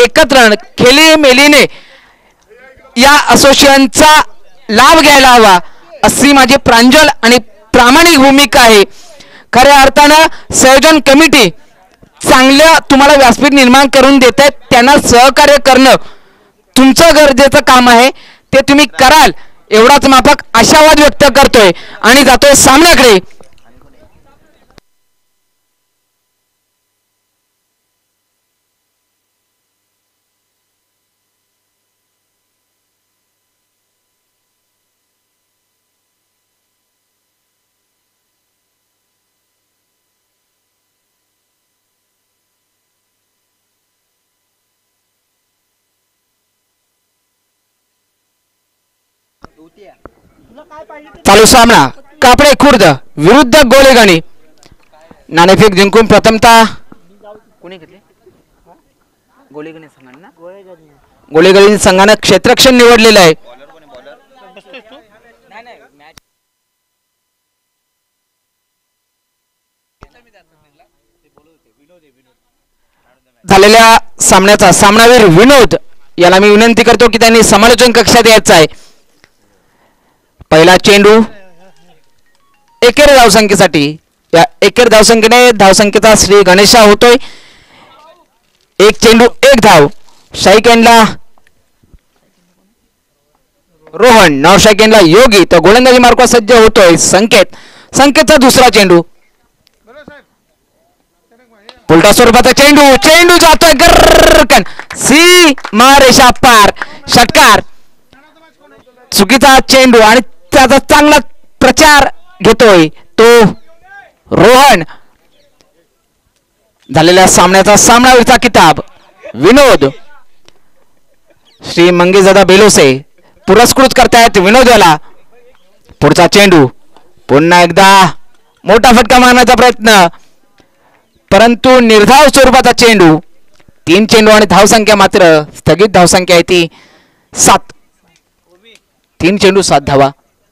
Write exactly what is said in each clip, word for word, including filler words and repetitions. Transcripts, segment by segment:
एकत्र खेळीमेलीने या असोसिएशनचा लाभ घ्यायला हवा अशी माझी प्रांजल आणि प्रामाणिक भूमिका आहे. खऱ्या अर्थानं संयोजन कमिटी चांगलं तुम्हाला व्यासपीठ निर्माण करून देत आहेत, त्यांना सहकार्य करणं तुमचं गरजेचं काम आहे, ते तुम्ही कराल एवढाच माफक आशावाद व्यक्त करतोय आणि जातोय सामन्याकडे. चालू सामना कापडे खुर्द विरुद्ध गोलेगणी. नाणेफेक जिंकून प्रथमतः कोणी घेतले? गोलेगणी संघाने गोलेगणी संघाने क्षेत्ररक्षण निवडलेलं आहे. झालेल्या सामन्याचा सामनावीर विनोद याला मी विनंती करतो की त्यांनी समालोचन कक्षात यायचं आहे. पहिला चेंडू एकेरी धावसंख्येसाठी, या एकेरी धावसंख्येने धावसंख्येचा श्री गणेशा होतोय. एक चेंडू एक धाव. शाईकेंडला रोहन, नॉन शाईकेंडला योगी, तर गोलंदाजी मार्कवर सज्ज होतोय संकेत. संकेतचा दुसरा चेंडू, उलटा स्वरूपाचा चेंडू, चेंडू जातोय गर्रकन सीमा रेषा पार. षटकार. चुकीचा चेंडू आणि त्याचा चांगला प्रचार घेतोय तो रोहन. झालेल्या सामन्याचा सामनावीरचा किताब विनोद. श्री मंगेशदादा बेलोसे पुरस्कृत करतायत विनोद याला. पुढचा चेंडू, पुन्हा एकदा मोठा फटका मारण्याचा प्रयत्न, परंतु निर्धाव स्वरूपाचा चेंडू. तीन चेंडू आणि धावसंख्या मात्र स्थगित धावसंख्या आहे ती सात. तीन चेंडू सात धावा.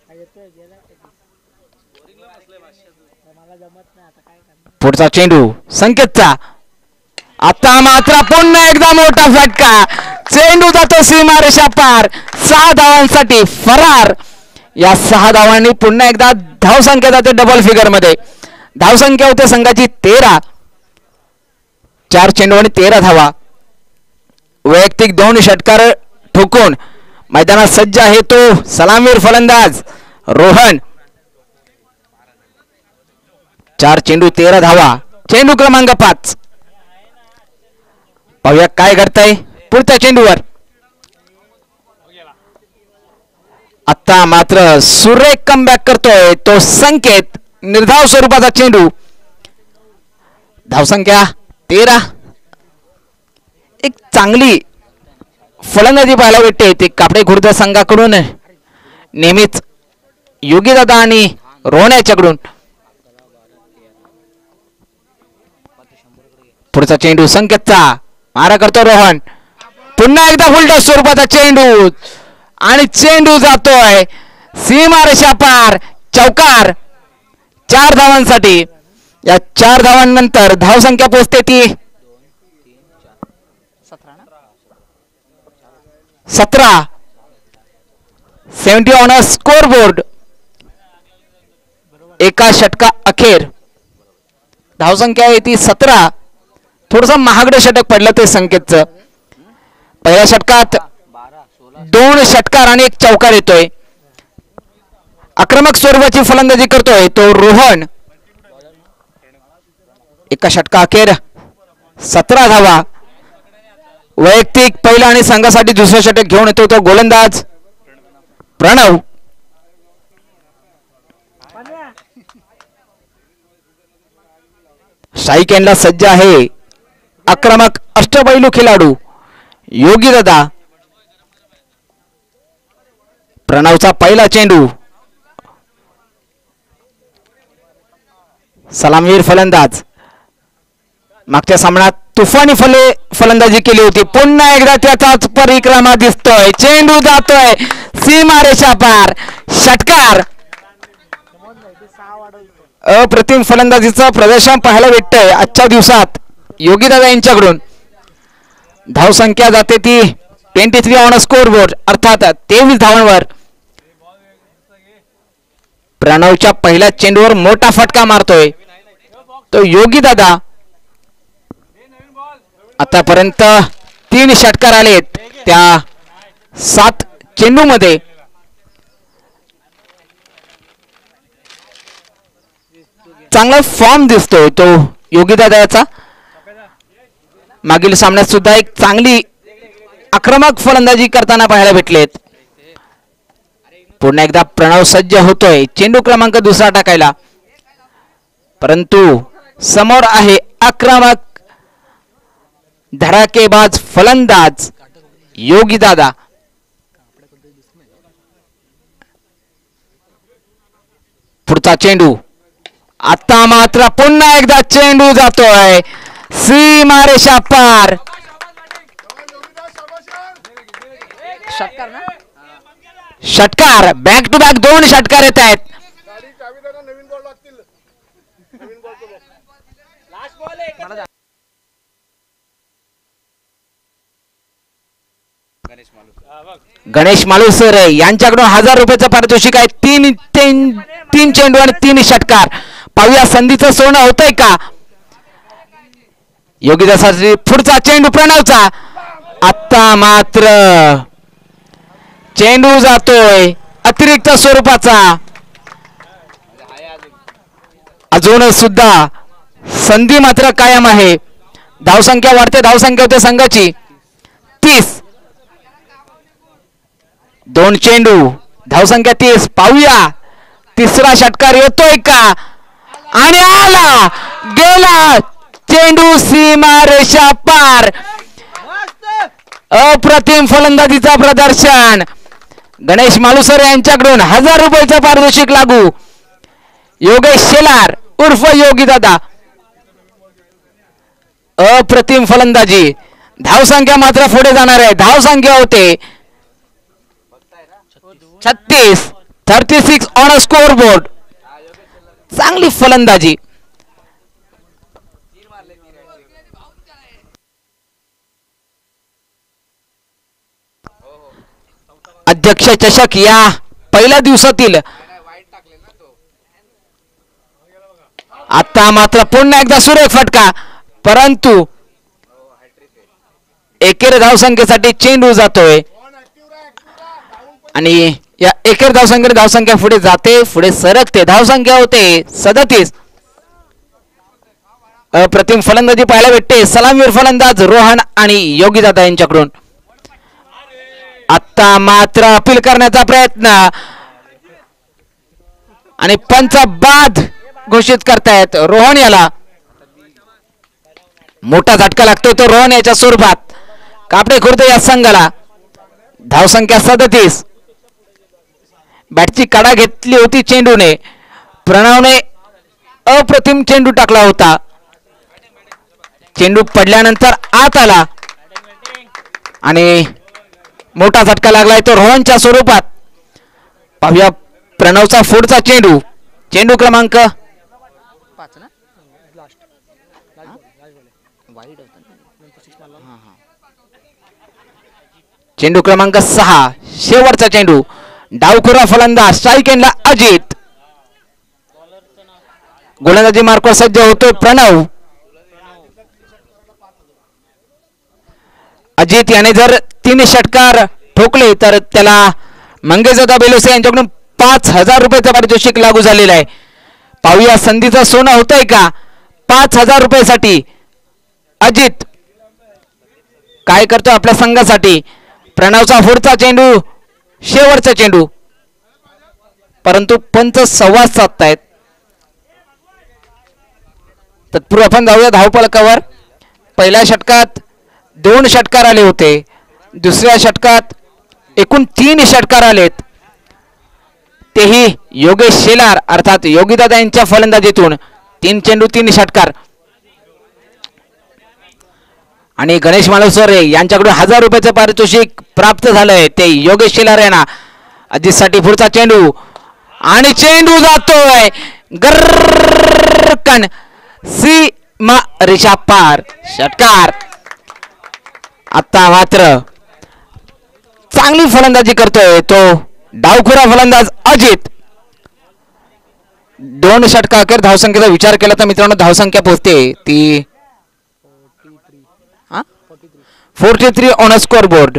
पुढचा चेंडू संकेतचा. आता मात्र पुन्हा एकदा मोठा फटका, चेंडू जातो सीमारेषा पार. सहा धावांसाठी फरार. या सहा धावांनी पुन्हा एकदा धावसंख्या जाते डबल फिगर मध्ये. धावसंख्या होते संघाची तेरा. चार चेंडू आणि तेरा धावा. वैयक्तिक दोन षटकार ठोकून मैदानात सज्ज आहे तो सलामीर फलंदाज रोहन. चार चेंडू तेरा धावा. चेंडू क्रमांक पाच. पाहूया काय घडतंय पुढच्या चेंडूवर. आता मात्र सुरेख कमबॅक करतोय तो संकेत. निर्धाव स्वरूपाचा चेंडू. धावसंख्या तेरा. एक चांगली फलंदाजी पाहायला भेटते ते कापडे खुर्द संघाकडून नेहमीच योगीदादा आणि रोहन याच्याकडून. पुढचा चेंडू संकेतचा. मारा करतो रोहन. पुन्हा एकदा उलटा स्वरूपाचा चेंडू आणि चेंडू जातोय सीमारेषा पार. चौकार. चार धावांसाठी. या चार धावांनंतर धावसंख्या पोहोचते ती सतरा. Seventy on a scoreboard. एका षटका अखेर धावसंख्या आहे ती सतरा. थोडस महागडं षटक पडलं ते संकेतचं. पहिल्या षटकात दोन षटकार आणि एक चौकार येतोय. आक्रमक स्वरूपाची फलंदाजी करतोय तो रोहन. एका षटका अखेर सतरा धावा. वैयक्तिक पहिला आणि संघासाठी दुसरं षटक घेऊन येतो तो गोलंदाज प्रणव. शाईकेंडला सज्ज आहे आक्रमक अष्टपैलू खेळाडू योगीदादा. प्रणवचा पहिला चेंडू. सलामीर फलंदाज. मागच्या सामन्यात तुफानी फले फलंदाजी केली होती. पुन्हा एकदा त्याचाच परिक्रमा दिसतोय. चेंडू जातोय सीमारेषा पार. षटकार. अप्रतिम फलंदाजीचं प्रदर्शन पाहायला भेटतंय आजच्या दिवसात योगीदादा यांच्याकडून. धावसंख्या जाते ती twenty three on scoreboard अर्थात तेवीस धावांवर. प्रणवच्या पहिल्या चेंडूवर मोठा फटका मारतोय तो योगी दादा. आतापर्यंत तीन षटकार आलेत त्या सात चेंडू मध्ये. चांगला फॉर्म दिसतोय तो योगी दादा याचा. मागील सामन्यात सुद्धा एक चांगली आक्रमक फलंदाजी करताना पाहायला भेटलेत. पुन्हा एकदा प्रणव सज्ज होतोय चेंडू क्रमांक दुसरा टाकायला, परंतु समोर आहे आक्रमक धडाकेबाज फलंदाज योगी दादा. पुढचा चेंडू. आता मात्र पुन्हा एकदा चेंडू जातोय सीमारेषा पार. षटकार बॅक टू बॅक दोन षटकार येत आहेत. गणेश मालुसर यांच्याकडून हजार रुपयाचं पारितोषिक आहे. तीन तीन तीन चेंडू आणि तीन षटकार. पाहूया संधीचं सोनं होतंय का. योगीदासाठी पुढचा चेंडू प्रणवचा. आता मात्र चेंडू जातोय अतिरिक्त स्वरूपाचा. अजून सुद्धा संधी मात्र कायम आहे. धावसंख्या वाढते, धावसंख्या होते संघाची तीस. दोन चेंडू धावसंख्या तीस. पाहूया तिसरा षटकार येतोय का आणि आला गेला चेंडू सीमारेषा पार. अप्रतिम फलंदाजीचा प्रदर्शन. गणेश मालुसर यांच्याकडून हजार रुपयाचं पारितोषिक लागू. योगेश शेलार उर्फ योगी दादा. अप्रतिम फलंदाजी. धावसंख्या मात्र पुढे जाणार आहे. धावसंख्या होते छत्तीस. Thirty six on scoreboard. चांगली फलंदाजी. अध्यक्ष चषक या पहिल्या दिवसातील आता मात्र पुन्हा एकदा सुरेख फटका, परंतु एकेरी धावसंख्येसाठी चेंडू जातोय आणि या एकेरी धावसंख्येने धावसंख्या पुढे जाते, पुढे सरकते. धावसंख्या होते सदतीस. अप्रतिम फलंदाजी पाहायला भेटते सलामीवीर फलंदाज रोहन आणि योगीदादा यांच्याकडून. आता मात्र अपील करण्याचा प्रयत्न आणि पंच बाद घोषित करतायत रोहन याला. मोठा झटका लागतोय तो रोहन याच्या स्वरूपात कापडे खुर्द या संघाला. धावसंख्या सदतीस. बॅटची काढा घेतली होती चेंडूने. प्रणवने अप्रतिम चेंडू टाकला होता. चेंडू पडल्यानंतर आत आला आणि मोठा झटका लागलाय तो रोहनच्या स्वरूपात. पाहूया प्रणवचा पुढचा चेंडू. चेंडू क्रमांक चेंडू क्रमांक सहा. शेवटचा चेंडू. डावखुरा फलंदाज स्ट्राईक एंडला अजित. गोलंदाजी मार्कवर सज्ज होतोय प्रणव. अजित याने जर तीन षटकार ठोकले तर त्याला मंगेशदादा बेलोसे यांच्याकडून पाच हजार रुपयाचं पारितोषिक लागू झालेलं आहे. पाहूया संधीचं सोनं होतंय का. पाच हजार रुपयासाठी अजित काय करतो आपल्या संघासाठी. प्रणवचा पुढचा चेंडू. शेवटचा चेंडू, परंतु पंच संवाद साधतायत. तत्पूर्वी आपण जाऊया धावफलकावर. पहिल्या षटकात दोन षटकार आले होते. दुसऱ्या षटकात एकूण तीन षटकार आलेत. तेही योगेश शेलार अर्थात योगीदादा यांच्या फलंदाजीतून. तीन चेंडू तीन षटकार. आणि गणेश मालुसर यांच्याकडून हजार रुपयाचं पारितोषिक प्राप्त झालंय ते योगेश शेलार यांना. अजितसाठी पुढचा चेंडू आणि चेंडू जातोय गरकन सीमा रेषा पार. षटकार. आता मात्र चांगली फलंदाजी करतोय तो डावखुरा फलंदाज अजित. दोन षटका अखेर धावसंख्येचा विचार केला तर मित्रांनो धावसंख्या पोहोचते ती forty three on a scoreboard.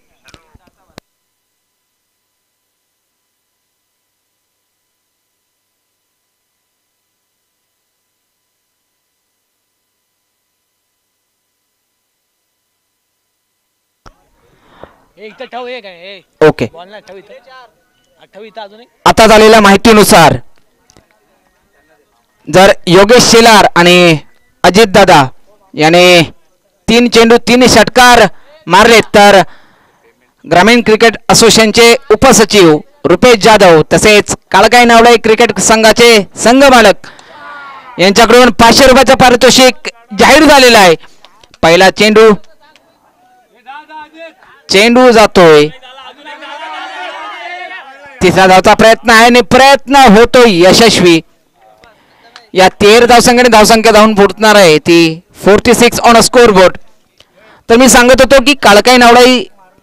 Okay. आता झालेल्या माहितीनुसार जर योगेश शेलार आणि अजित दादा याने तीन चेंडू तीन षटकार मारले तर ग्रामीण क्रिकेट असोसिएशनचे उपसचिव रुपेश जाधव तसेच काळकाई नावडे क्रिकेट संघाचे संघ मालक यांच्याकडून पाचशे रुपयाचं पारितोषिक जाहीर झालेलं आहे. पहिला चेंडू चेंडू जातोय. तिसरा धावचा प्रयत्न आहे आणि प्रयत्न होतोय यशस्वी. या तेर धावसंख्येने धावसंख्या धावून फुटणार आहे ती forty six on a scoreboard. तर मी सांगत होतो की काळकाई नावडाई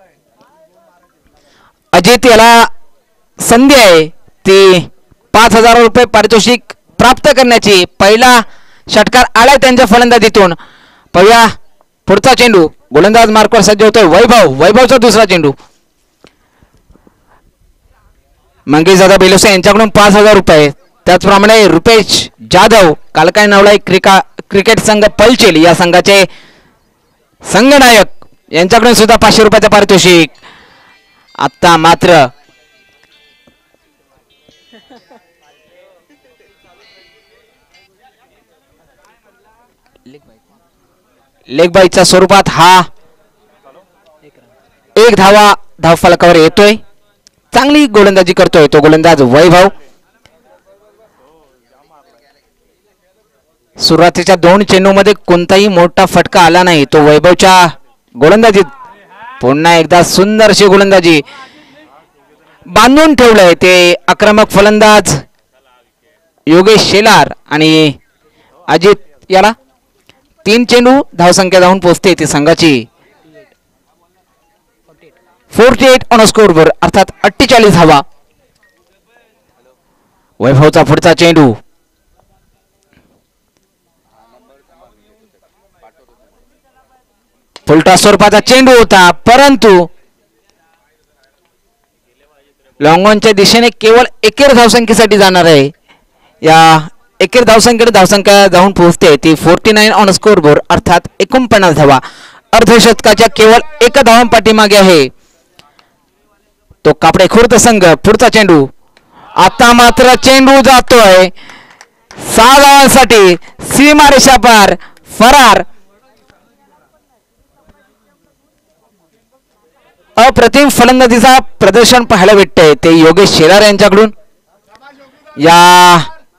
अजित याला संधी आहे ती पाच हजार रुपये पारितोषिक प्राप्त करण्याची. पहिला षटकार आलाय त्यांच्या फलंदाजीतून. पाहूया पुढचा चेंडू. गोलंदाज मार्कवर सज्ज होतोय वैभव. वैभवचा दुसरा चेंडू. मंगेश दादा बेलोसे यांच्याकडून पाच हजार रुपये. त्याचप्रमाणे रुपेश जाधव कालकाय नावलाई क्रिका क्रिकेट संघ पलचेल या संघाचे संघनायक यांच्याकडून सुद्धा पाचशे रुपयाचे पारितोषिक. आता मात्र लेग बाईच्या स्वरूपात हा एक धावा धावफलकावर येतोय. चांगली गोलंदाजी करतोय तो गोलंदाज वैभव. सुरुवातीच्या दोन चेंडूमध्ये कोणताही मोठा फटका आला नाही तो वैभवच्या गोलंदाजीत. पुन्हा एकदा सुंदरशी गोलंदाजी बांधून ठेवलंय ते आक्रमक फलंदाज योगेश शेलार आणि अजित याला. तीन चेंडू धावसंख्या धावून पोहोचते ती संघाची फोर्टी एट ऑन स्कोर वर अर्थात अठ्ठेचाळीस धावा. वैभवचा पुढचा चेंडू फुलटा स्वरूपाचा चेंडू होता परंतु लॉंगॉनच्या दिशेने केवळ एकेर धावसंख्येसाठी जाणार आहे. या एकेर धावसंख्येकडे धावसंख्या धावून पोहोचते ती forty nine on scoreboard अर्थात एकोणपन्नास धावा. अर्धशतकाच्या केवळ एका धावा पाठीमागे आहे तो कापडे खुर्द संघ. पुढचा चेंडू. आता मात्र चेंडू जातोय सहा धावांसाठी सीमारेषा पार फरार. अप्रतिम फलंदाजीचा प्रदर्शन पाहायला भेटतंय ते योगेश शेलार यांच्याकडून. या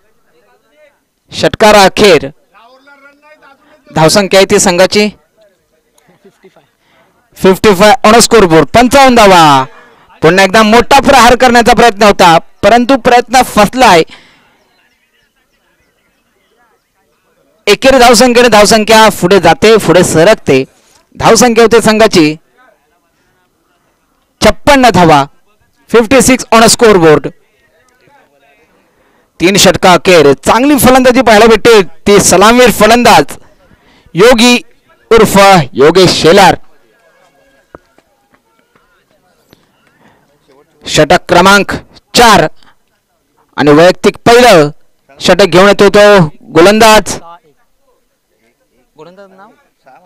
षटकार अखेर धावसंख्या आहे ती संघाची fifty five on scoreboard पंचावन्न धावा. पुन्हा एकदा मोठा प्रहार करण्याचा प्रयत्न होता परंतु प्रयत्न फसलाय. एकेरी धावसंख्येने धावसंख्या पुढे जाते पुढे सरकते. धावसंख्या होते संघाची छप्पन्न धावा fifty six on scoreboard. तीन षटका अखेर चांगली फलंदाजी पाहायला भेटते ती सलामीर फलंदाज योगी उर्फ योगेश शेलार. षटक क्रमांक चार आणि वैयक्तिक पहिलं षटक घेऊन येतो तो गोलंदाज गोलंदाज नाव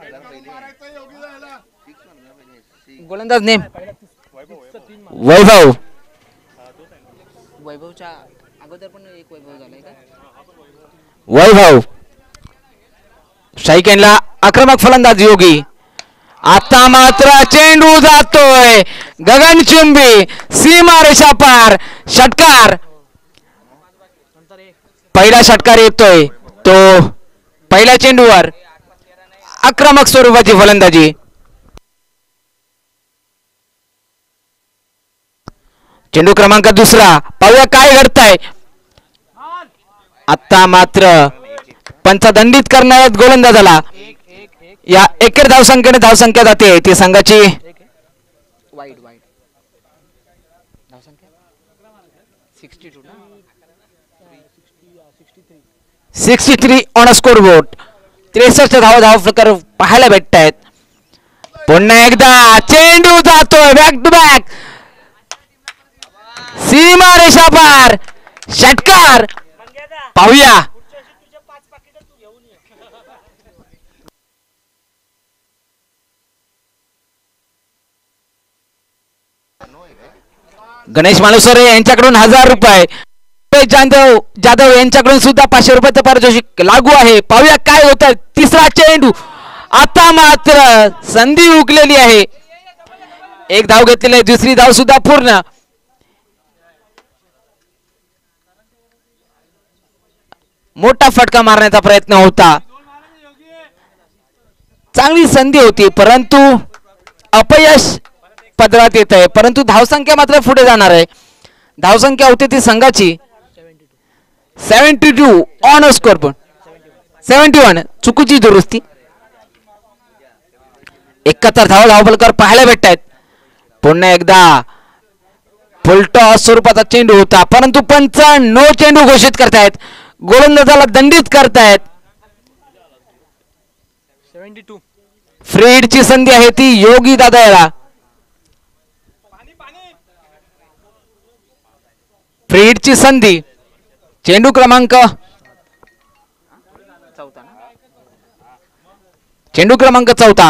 गोलंदाज नेम वैभव. वैभवच्या अगोदर पण एक वैभव झालाय का. वैभव शाईकेनला आक्रमक फलंदाज योगी. आता मात्र चेंडू जातोय गगनचुंबी सीमारेषा पार षटकार. पहिला षटकार येतोय तो पहिल्या चेंडूवर आक्रमक स्वरूपाची फलंदाजी. चेंडू क्रमांक दुसरा. पाहूया काय घडतंय. आता मात्र पंचदंडित करणाऱ्या गोलंदाजाला या एकेर धावसंख्येने धावसंख्या जाते ती संघाची वाईड वाईड धावसंख्या सिक्स्टी टू ना sixty three on scoreboard. त्रेसष्ट धाव धाव प्रकार पाहायला भेटत आहेत. पुन्हा एकदा चेंडू जातोय बॅक टू बॅक सीमा रेषा पार षटकार पाहूया. गणेश मालुसरे यांच्याकडून हजार रुपये जाधव जाधव यांच्याकडून सुद्धा पाचशे रुपयाचं पारितोषिक लागू आहे. पाहूया काय होत आहे. तिसरा चेंडू आता मात्र संधी उकलेली आहे. एक धाव घेतलेली आहे. दुसरी धाव सुद्धा पूर्ण. मोठा फटका मारण्याचा प्रयत्न होता. चांगली संधी होती परंतु अपयश पदरात येत आहे. परंतु धावसंख्या मात्र पुढे जाणार आहे. धावसंख्या होती ती संघाची सेव्हन्टी टू ऑन स्कोर पण सेव्हन्टी वन चुकीची दुरुस्ती. एकाहत्तर धाव धावफलकर पाहायला भेटत आहेत. पुन्हा एकदा फुलटॉस स्वरूपाचा चेंडू होता परंतु पंच नो चेंडू घोषित करतायत. गोलंदाजाला दंडित करतायत. फ्रीडची संधी आहे ती योगी दादा याला. फ्रीडची संधी चेंडू क्रमांक चेंडू क्रमांक चौथा.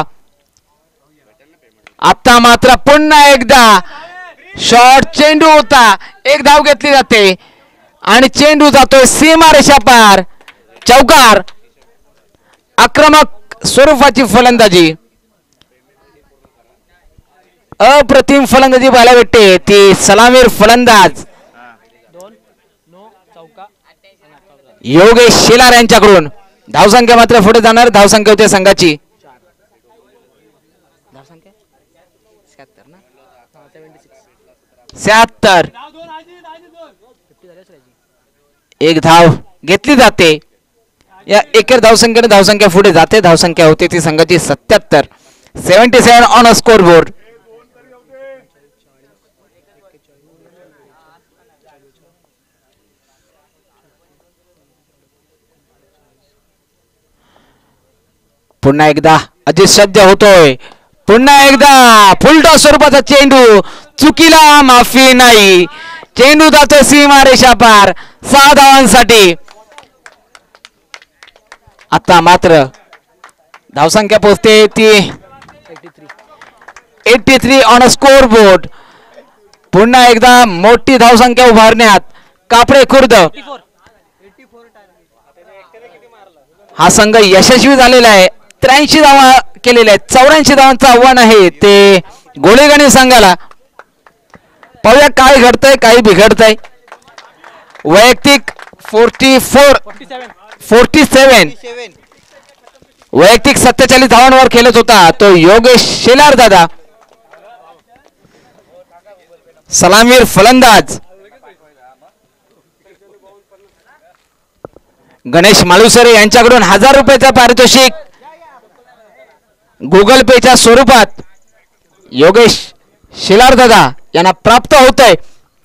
आता मात्र पुन्हा एकदा शॉर्ट चेंडू होता. एक धाव घेतली जाते आणि चेंडू जातोय सीमा रेषा पार चौकार. आक्रमक स्वरूपाची फलंदाजी अप्रतिम फलंदाजी पाहायला भेटते ती सलामीर फलंदाज योगेश शेलार यांच्याकडून. धावसंख्या मात्र पुढे जाणार. धावसंख्या होते संघाची शहात्तर. एक धाव घेतली जाते. या एकेर धावसंख्येने धावसंख्या पुढे जाते. धावसंख्या होते ती संघाची सत्याहत्तर. Seventy seven on a scoreboard. पुन्हा एकदा अजित सज्ज होतोय. पुन्हा एकदा फुलटॉस स्वरूपाचा चेंडू चुकीला माफी नाही. चेंडू जातो सीमा रेषा पार सहा धावांसाठी. आता मात्र धावसंख्या पोहोचते ती eighty three on a scoreboard. पुन्हा एकदा मोठी धावसंख्या उभारण्यात कापडे खुर्द हा संघ यशस्वी झालेला आहे. त्र्याऐंशी धावा केलेल्या आहेत. चौऱ्याऐंशी धावांचं आव्हान आहे ते गोळेगाणी संघाला. पाहूया काय घडतंय काय बिघडतंय. वैयक्तिक फोर्टी फोर फोर्टी सेव्हन वैयक्तिक सत्तेचाळीस धावांवर खेळत होता तो योगेश शेलार दादा. सलामीर फलंदाज गणेश मालुसरे यांच्याकडून हजार रुपयाचा पारितोषिक गुगल पेच्या स्वरूपात योगेश शेलार दादा यांना प्राप्त होत आहे.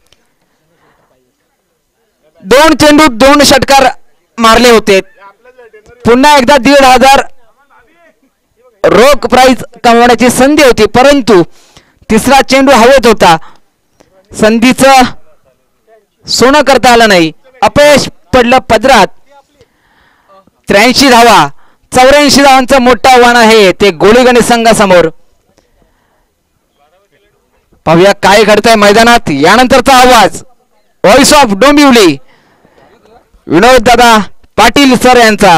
दोन चेंडू दोन षटकार मारले होते. पुन्हा एकदा दीड हजार रोख प्राइज कमवण्याची संधी होती परंतु तिसरा चेंडू हवेत होता. संधीचं सोनं करता आलं नाही. अपयश पडलं पदरात. त्र्याऐंशी धावा चौऱ्याऐंशी धावांचं मोठं आव्हान आहे ते गोळीगणी संघासमोर. पाहूया काय घडतंय मैदानात. यानंतरचा आवाज voice of Dombivli Vinod Dada Patil sir यांचा.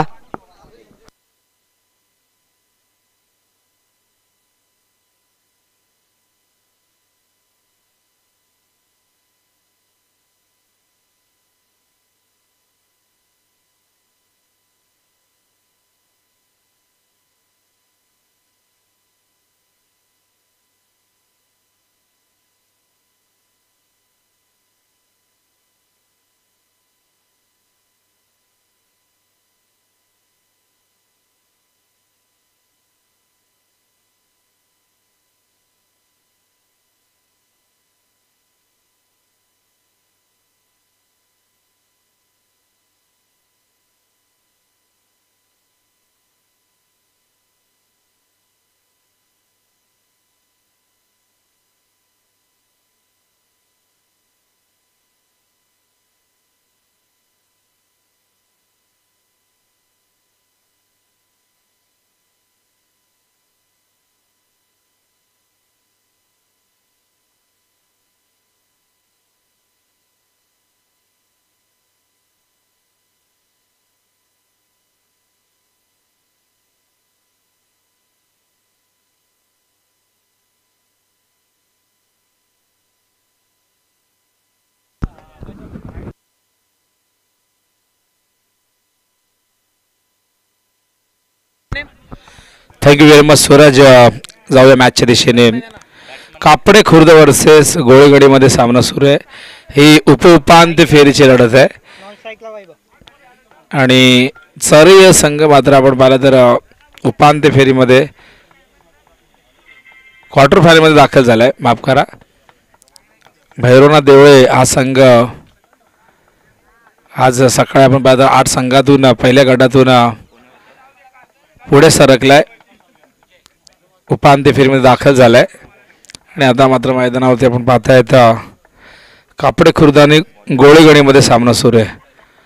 Thank you very much Suraj. अ, जाऊया मॅचच्या दिशेने. कापडे खुर्द वर्सेस गोळेगडीमध्ये सामना सुरू आहे. ही उपउपांत्य फेरीची लढत आहे आणि चारही संघ मात्र आपण पाहिलं तर अ, उपांत्य फेरीमध्ये क्वार्टर फायनलमध्ये दाखल झालाय. माफ करा, भैरवनाथ देवळे हा संघ आज सकाळी आपण पाहता आठ संघातून पहिल्या गटातून अ, पुढे सरकलाय, उपांत्य फेरीमध्ये दाखल झालाय आणि आता मात्र मैदानावरती आपण पाहतायत अ, कापडे खुर्द आणि गोळेगडीमध्ये सामना सुरू आहे.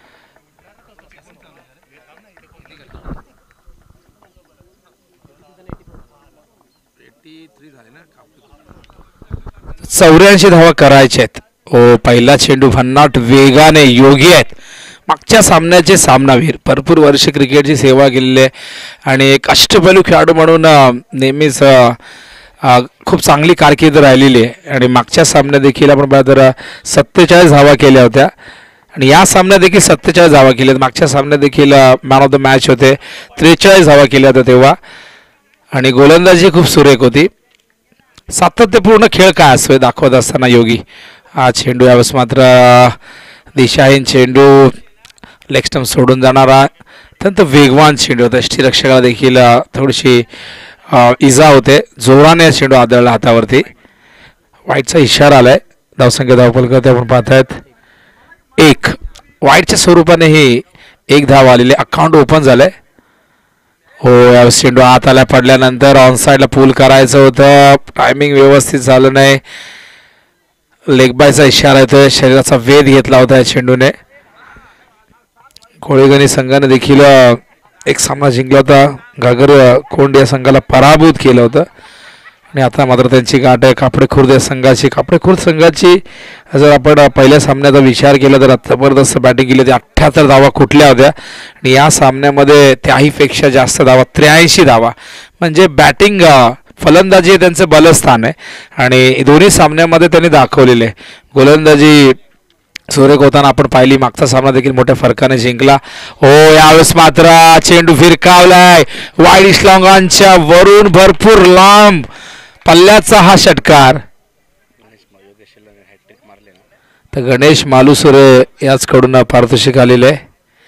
चौऱ्याऐंशी धावा करायच्या आहेत. ओ पहिला चेंडू भन्नाट वेगाने योगी आहेत. मागच्या सामन्याचे सामनावीर, भरपूर वर्ष क्रिकेटची सेवा केलेली आहे आणि एक अष्टपैलू खेळाडू म्हणून अ, नेहमीच अ, अ, खूप चांगली कारकीर्द राहिलेली आहे आणि मागच्या सामन्यात देखील आपण पाहिलं तर सत्तेचाळीस धावा केल्या होत्या आणि या सामन्यात देखील सत्तेचाळीस धावा केल्या. मागच्या सामन्यात देखील मॅन ऑफ द मॅच होते, त्रेचाळीस धावा केल्या होत्या तेव्हा आणि गोलंदाजी खूप सुरेख होती. सातत्यपूर्ण खेळ काय असतो हे दाखवत असताना योगी. हा चेंडू यावेळेस मात्र दिशाहीन चेंडू, लेग स्टंप सोडून जाणारा अत्यंत वेगवान चेंडू होता. यष्टीरक्षकाला देखील थोडीशी इजा होते, जोराने चेंडू आदळला हातावरती. वाईटचा इशारा आलाय. धावसंख्या धावफलकावरती आपण पाहतायत एक. वाईटच्या स्वरूपानेही एक धाव आलेली, अकाउंट ओपन झालंय. हो यावेळेस चेंडू आत आल्या पडल्यानंतर ऑन साईडला पूल करायचं होतं, टायमिंग व्यवस्थित झालं नाही. लेग बायचा इशारा येतोय, शरीराचा वेध घेतला होता या चेंडूने. गोळेगणी संघाने देखील एक सामना जिंकला होता, घागर कोंड या संघाला पराभूत केलं होतं आणि आता मात्र त्यांची गाठ आहे कापडे खुर्द या संघाची. कापडे खुर्द संघाची जर आपण पहिल्या सामन्याचा विचार केला तर जबरदस्त बॅटिंग केली होती. अठ्ठ्याहत्तर धावा कुठल्या होत्या आणि या सामन्यामध्ये त्याहीपेक्षा जास्त धावा, त्र्याऐंशी धावा. म्हणजे बॅटिंग फलंदाजी हे त्यांचं बलस्थान आहे आणि दोन्ही सामन्यामध्ये त्यांनी दाखवलेले. गोलंदाजी सुरेख होताना आपण पाहिली, मागचा सामना देखील मोठ्या फरकाने जिंकला. हो यावेळेस मात्र चेंडू फिरकावलाय वाईड इस्लांगांच्या वरून, भरपूर लांब पल्ल्याचा हा षटकार. तर गणेश मालुसुरे याचकडून पारितोषिक आलेले आहे.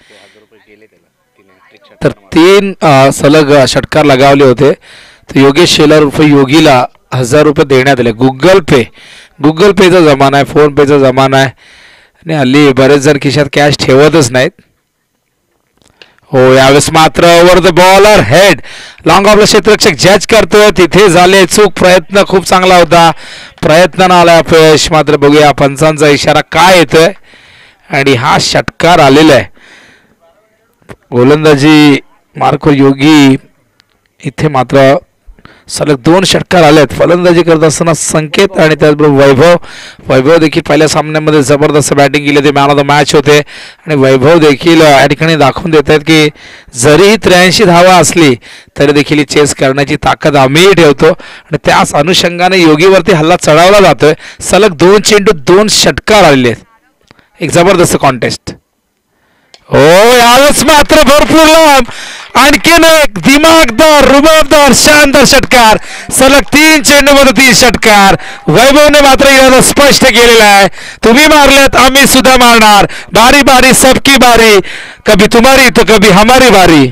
तर तीन सलग षटकार लगावले होते. तर योगेश शेलार उर्फ योगीला हजार रुपये देण्यात आले. गुगल पे गुगल पेचा जमाना आहे, फोन पेचा जमाना आहे आणि हल्ली बरेच जण खिशात कॅश ठेवतच नाहीत. हो यावेळेस मात्र over the bowler head, long ऑफला क्षेत्ररक्षक जज करतोय, तिथे झाले चूक. प्रयत्न खूप चांगला होता, प्रयत्नानं आला अपयश. मात्र बघूया पंचांचा इशारा काय येतोय आणि हा षटकार आलेला आहे. गोलंदाजी मार्को योगी इथे मात्र सलग दोन षटकार आलेत. फलंदाजी करत असताना संकेत आणि त्याचबरोबर वैभव वैभव देखील पहिल्या सामन्यामध्ये जबरदस्त बॅटिंग केली होती, मॅन ऑफ द मॅच होते आणि वैभव देखील या ठिकाणी दाखवून देत आहेत की जरीही त्र्याऐंशी धावा असली तरी देखील ही चेस करण्याची ताकद आम्हीही ठेवतो आणि त्याच अनुषंगाने योगीवरती हल्ला चढवला जातोय. सलग दोन चेंडू दोन षटकार आलेले आहेत, एक जबरदस्त कॉन्टेस्ट. हो यावेळेस मात्र भरपूर लांब, आणखीन एक दिमागदार रुबाबदार शानदार षटकार. सलग तीन चेंडूमध्ये तीन षटकार. वैभवने मात्र इरादा स्पष्ट केलेला आहे, तुम्ही मारलेत आम्ही सुद्धा मारणार, बारी बारी सबकी बारी, कभी तुम्हारी तो कभी हमारी बारी.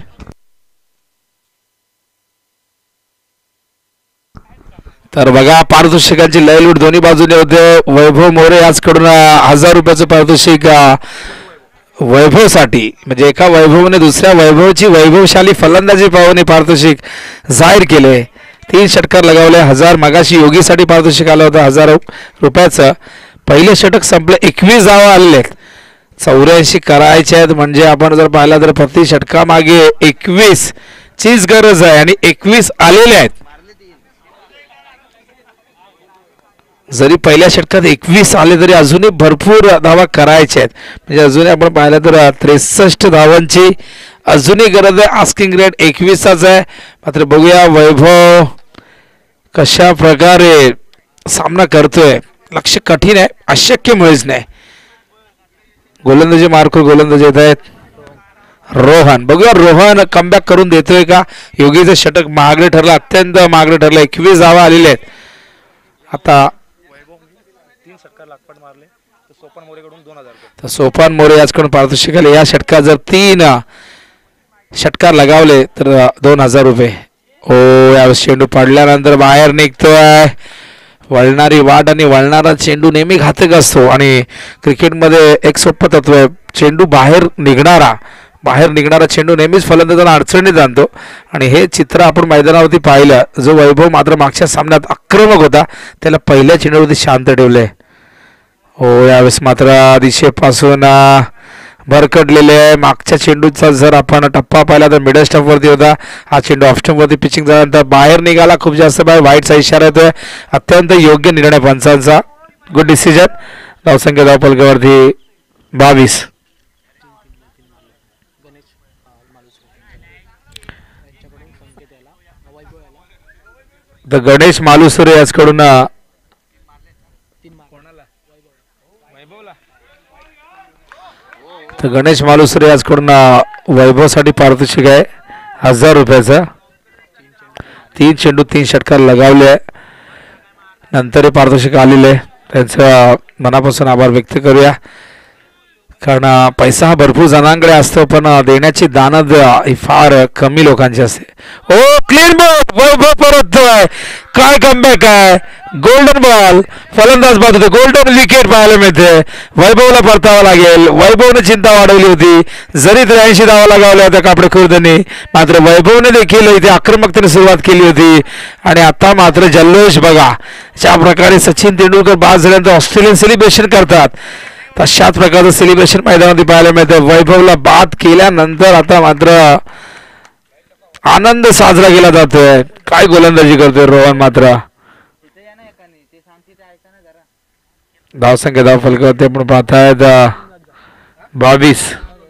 तर बघा पारितोषिकांची लयलूट दोन्ही बाजूने होते. वैभव मोरे याचकडून हजार रुपयाचं पारितोषिक वैभवसाठी, म्हणजे एका वैभवने दुसऱ्या वैभवची वैभवशाली फलंदाजी पाहून पारितोषिक जाहीर केले. तीन षटकार लगावले, हजार. मगाशी योगीसाठी पारितोषिक आलं होतं हजार रुपयाचं. पहिले षटक संपले, एकवीस धावा आलेले आहेत. चौऱ्याऐंशी करायचे आहेत म्हणजे आपण जर पाहिलं तर प्रति षटकामागे एकवीस चीच गरज आहे आणि एकवीस आलेले आहेत. जरी पहिल्या षटकात एकवीस आले तरी अजूनही भरपूर धावा करायच्या आहेत. म्हणजे अजूनही आपण पाहिलं तर त्रेसष्ट धावांची अजूनही गरज आहे. आस्किंग रेट एकवीसच आहे. मात्र बघूया वैभव कशा प्रकारे सामना करतोय. लक्ष कठीण आहे, अशक्य मुळेच नाही. गोलंदाजी मार्को गोलंदाजी येत आहेत. रोहन. बघूया रोहन कमबॅक करून देतोय का. योगीचं षटक महागडे ठरलं, अत्यंत महागडे ठरलं. एकवीस धावा आलेले आहेत. आता तर सोपान मोरे याचकडून पारितोषिक आले. या षटकात जर तीन षटकार लगावले तर दोन हजार रुपये. ओ यावेळेस चेंडू पडल्यानंतर बाहेर निघतोय. वळणारी वाट आणि वळणारा चेंडू नेहमी घातक असतो आणि क्रिकेटमध्ये एक सोपं तत्व आहे, चेंडू बाहेर निघणारा बाहेर निघणारा चेंडू नेहमीच फलंदाजांना अडचणीत आणतो. आणि हे चित्र आपण मैदानावरती पाहिलं. जो वैभव मात्र मागच्या सामन्यात आक्रमक होता त्याला पहिल्या चेंडूवरती शांत ठेवले. हो यावेळेस मात्र दिशेपासून भरकडलेले आहे. मागच्या चेंडूचा जर आपण टप्पा पाहिला तर मिडल स्टंपवरती होता. हा चेंडू ऑफ स्टंपवरती पिचिंग झाल्यानंतर बाहेर निघाला. खूप जास्त बाहेर व्हाईटचा इशारा येतोय. अत्यंत योग्य निर्णय पंचांचा. Good decision. धावसंख्या धावपलकावरती बावीस. द गणेश मालुसरे याचकडून तर गणेश मालुसरे याचकडून वैभवसाठी पारितोषिक आहे हजार रुपयाचा. तीन चेंडू तीन षटकार लगावले आहे. नंतर हे पारितोषिक आलेले. त्यांचं मनापासून आभार व्यक्त करूया, कारण पैसा हा भरपूर जणांकडे असतो पण देण्याची दानद ही फार कमी लोकांची असते. Oh clean ball. वैभव परततोय. काय कमबॅक आहे. Golden ball. फलंदाज बाद होते. गोल्डन विकेट पाहायला मिळते. वैभवला परतावा लागेल. वैभवने चिंता वाढवली होती. जरी त्र्याऐंशी धावा लगावल्या होत्या कापडे खुर्दने, मात्र वैभवने देखील इथे आक्रमकतेने सुरुवात केली होती. आणि आता मात्र जल्लोष बघा. ज्या प्रकारे सचिन तेंडुलकर बाद झाल्यानंतर ऑस्ट्रेलियन सेलिब्रेशन करतात तशाच प्रकारचं सेलिब्रेशन मैदानामध्ये पाहायला मिळतं. वैभवला बाद केल्यानंतर आता मात्र आनंद साजरा केला जातोय. काय गोलंदाजी करतोय रोहन. मात्र धावसंख्या धाव फलकावरती आपण पाहतायत बावीस.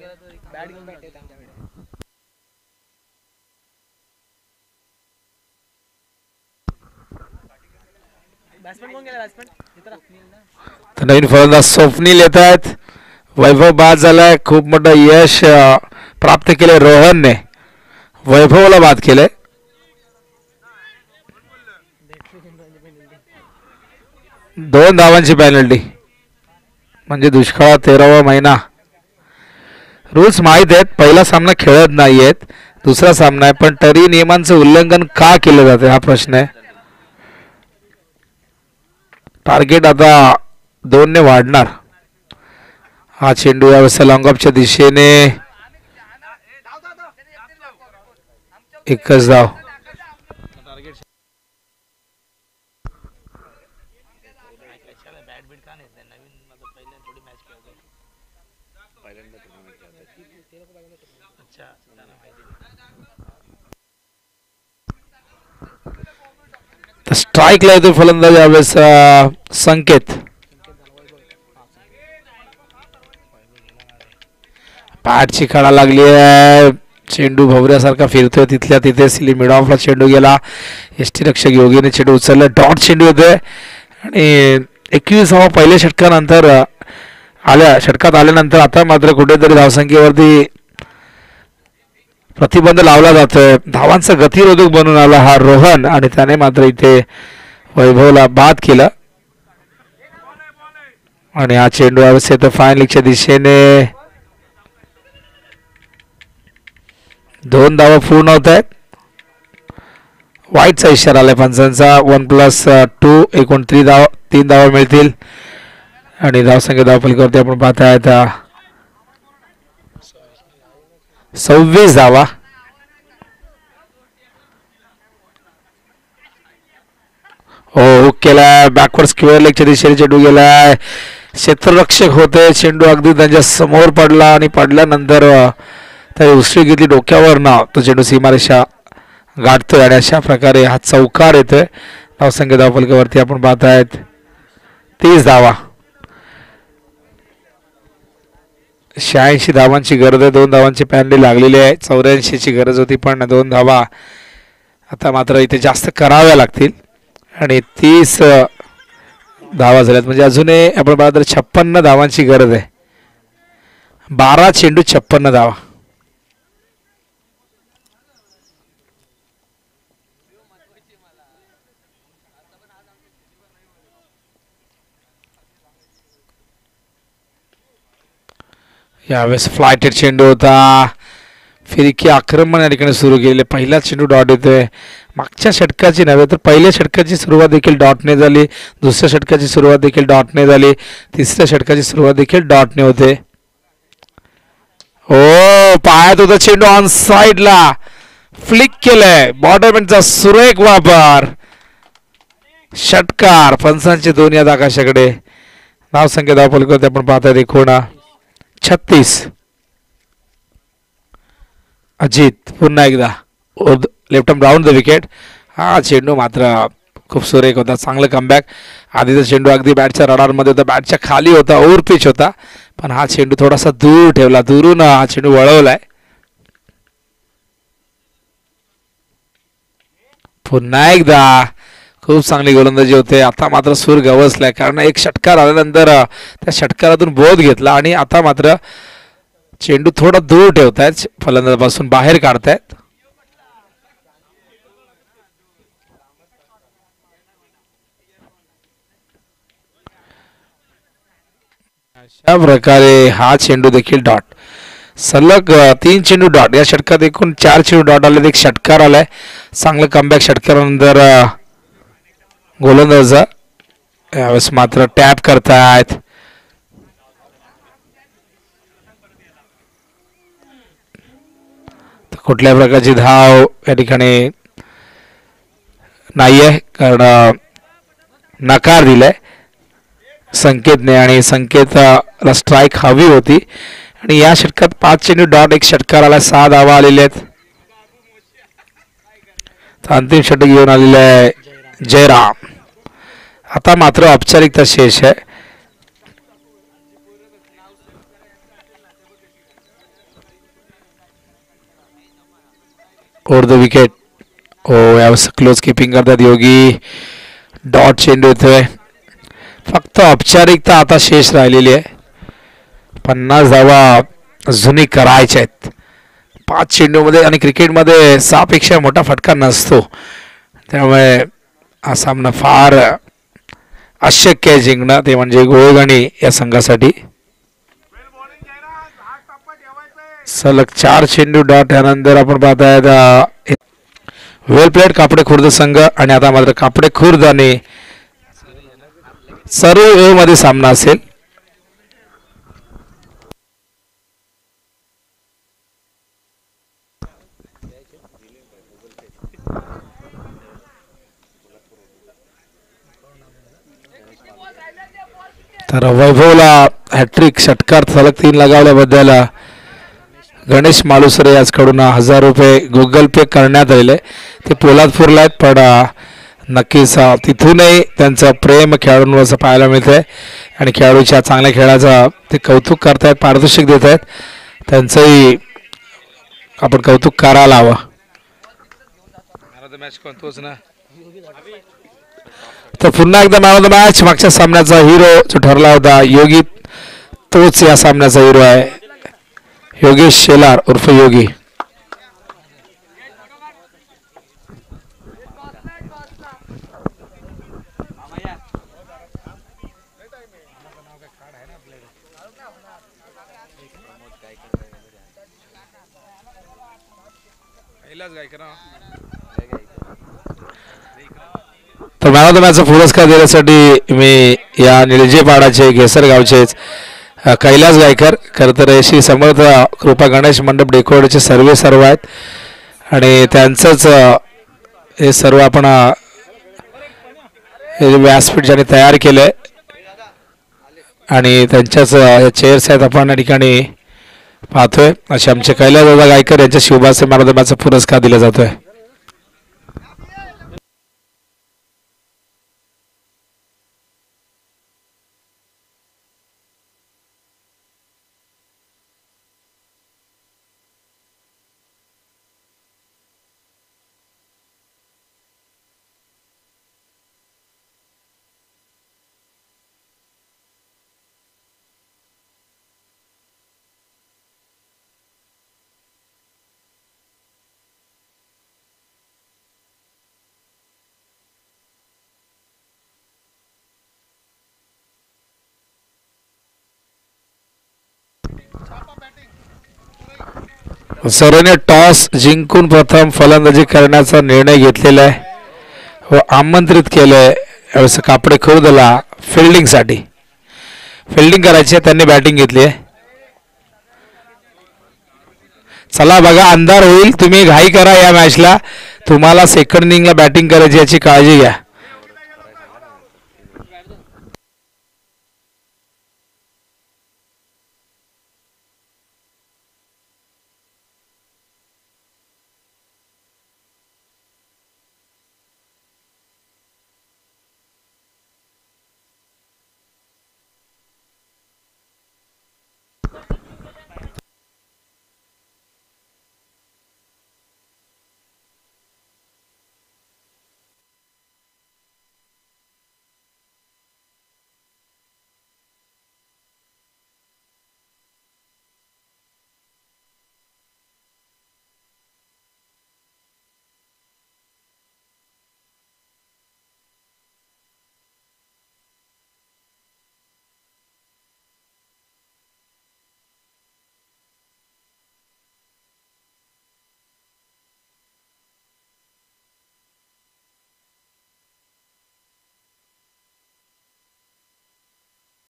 तर नवीन फलंदाज स्वप्नील येत आहेत. वैभव बाद झालाय. खूप मोठं यश प्राप्त केलंय रोहनने. वैभवला बाद केलंय. दोन धावांची पॅनल्टी म्हणजे दुष्काळात तेरावा महिना. रूल्स माहीत आहेत. पहिला सामना खेळत नाहीयेत, दुसरा सामना आहे, पण तरी नियमांचं उल्लंघन का केलं जाते हा प्रश्न आहे. टार्गेट आता दोन ने वाढणार. हा चेंडू यावेळेस लॉंग ऑफच्या दिशेने एकच धाव. स्ट्राईक ला येतो फलंदाज यावेळेस संकेत. पॅटची खडा लागली आहे. चेंडू भवऱ्यासारखा फिरतोय. तिथल्या तिथे सिली मिड ऑफला चेंडू गेला. एसटी रक्षक योगीने चेंडू उचलला. डॉट चेंडू होते आणि एकवीस धावा पहिल्या षटकानंतर आल्या षटकात आल्यानंतर आता मात्र कुठेतरी धावसंख्येवरती प्रतिबंध लावला जातोय. धावांचा गतिरोधक बनून आला हा रोहन आणि त्याने मात्र इथे वैभवला बाद केला. आणि हा चेंडू यावेळेस येतो फाईन लीगच्या दिशेने. दोन धावा पूर्ण होत आहेत. वाईटचा इशारा आलाय पंचांचा. वन प्लस टू एकूण तीन धावा तीन धावा मिळतील. आणि धावसंख्या धावपलकावरती आपण पाहतायत सव्वीस धावा. हो हुक केलाय. बॅकवर्ड स्क्वेअर लेगच्या दिशेने चेंडू गेलाय. क्षेत्ररक्षक होते. चेंडू अगदी त्यांच्या समोर पडला आणि पडल्यानंतर त्याने उसळी घेतली डोक्यावर ना तो चेंडू सीमारेषा गाठतोय आणि अशा प्रकारे हा चौकार येतोय. धावसंख्या धावपलकावरती आपण पाहतायत तीस धावा. शहाऐंशी धावांची गरज आहे. दोन धावांची पॅनल्टी लागलेली आहे. चौऱ्याऐंशी ची गरज होती पण दोन धावा आता मात्र इथे जास्त कराव्या लागतील. आणि तीस धावा झाल्यात म्हणजे अजूनही आपण पाहिलं तर छप्पन्न धावांची गरज आहे. बारा चेंडू छप्पन्न धावा. यावेळेस फ्लायटेड चेंडू होता. फिरकी आक्रमण या ठिकाणी सुरू केले. पहिला चेंडू डॉट येतोय. मागच्या षटकाची नव्हे तर पहिल्या षटकाची सुरुवात देखील डॉटने झाली. दुसऱ्या षटकाची सुरुवात देखील डॉटने झाली. तिसऱ्या षटकाची सुरुवात देखील डॉटने होते. ओ पायात होता चेंडू ऑन साइडला फ्लिक केलंय. बॉटरमॅनचा सुरेख वापर. षटकार. पंचांचे दोन याद आकाशाकडे. नाव संख्या धावपल करते आपण पाहताय एकोणा छत्तीस. अजित पुन्हा एकदा left arm round the wicket. हा चेंडू मात्र खूप सुरेख होता. चांगलं कमबॅक. आधीचा चेंडू अगदी बॅटच्या रडारमध्ये होता. बॅटच्या खाली होता. ओव्हर पिच होता. पण हा चेंडू थोडासा दूर ठेवला. दुरून हा चेंडू वळवलाय. पुन्हा एकदा खूप चांगली गोलंदाजी होते. आता मात्र सूर गवसलाय कारण एक षटकार आल्यानंतर त्या षटकारातून बोध घेतला आणि आता मात्र चेंडू थोडा दूर ठेवतायत. फलंदाजापासून बाहेर काढतायत. अशा प्रकारे हा चेंडू देखील डॉट. सलग तीन चेंडू डॉट. या षटकात एकूण चार चेंडू डॉट आले. एक षटकार आलाय. चांगलं कमबॅक षटकारानंतर गोलंदाज यावेळेस मात्र टॅप करतायत. कुठल्या प्रकारची धाव या ठिकाणी नाहीये कारण नकार दिलाय संकेतने आणि संकेतला स्ट्राईक हवी होती. आणि या षटकात पाच चेंडू डॉट एक षटकार आला. सहा धावा आलेल्या आहेत. अंतिम षटक घेऊन आलेले आहे जयराम. आता मात्र औपचारिकता शेष आहे. Over the wicket. ओ यावेळेस क्लोज किपिंग करतात योगी. डॉट चेंडू येतोय. फक्त औपचारिकता आता शेष राहिलेली आहे. पन्नास धावा अजूनही करायच्या आहेत पाच चेंडूमध्ये. आणि क्रिकेटमध्ये सहापेक्षा मोठा फटका नसतो. त्यामुळे हा सामना फार अशक्य आहे जिंकणं. ते म्हणजे गोळगणी या संघासाठी. सलग चार चेंडू डॉट यानंतर आपण पाहतायत वेल प्लेड कापडे खुर्द संघ. आणि आता मात्र कापडे खुर्द आणि सरू मध्ये सामना असेल. तर वैभवला हॅट्रिक षटकार सलग तीन लगावल्याबद्दल गणेश मालुसरे याचकडून हजार रुपये गुगल पे करण्यात आलेले. ते पोलादपूरला आहेत पण नक्कीच तिथूनही त्यांचं प्रेम खेळाडूंवर पाहायला मिळतंय. आणि खेळाडूच्या चांगल्या खेळाचं ते कौतुक करतायत. पारितोषिक देत आहेत. त्यांचंही आपण कौतुक करायला हवं. तर पुन्हा एकदा मॅन ऑफ द मॅच. मागच्या सामन्याचा हिरो जो ठरला होता योगी तोच या सामन्याचा हिरो आहे. योगेश शेलार उर्फ योगी. तर मॅन ऑफ द मॅचचा पुरस्कार देण्यासाठी मी या निळजेपाडाचे घेसर गावचेच कैलास गायकर खरं तर श्री समर्थ कृपा गणेश मंडप डेकोरेटचे सर्वे सर्व आहेत. आणि त्यांचंच हे सर्व आपण व्यासपीठ ज्याने तयार केलं आहे आणि त्यांच्याच चेअर्स आहेत आपण या ठिकाणी पाहतोय. असे आमचे कैलास दादा गायकर यांच्या शिवभासे मॅन ऑफ द मॅचचा पुरस्कार दिला जातोय. सरांनी टॉस जिंकून प्रथम फलंदाजी करण्याचा निर्णय घेतलेला आहे व आमंत्रित केलंय यावेळेस कापडे खुर्दला फिल्डिंगसाठी. फिल्डिंग करायची आहे, त्यांनी बॅटिंग घेतली आहे. चला बघा, अंधार होईल, तुम्ही घाई करा या मॅचला. तुम्हाला सेकंड इनिंगला बॅटिंग करायची याची काळजी घ्या.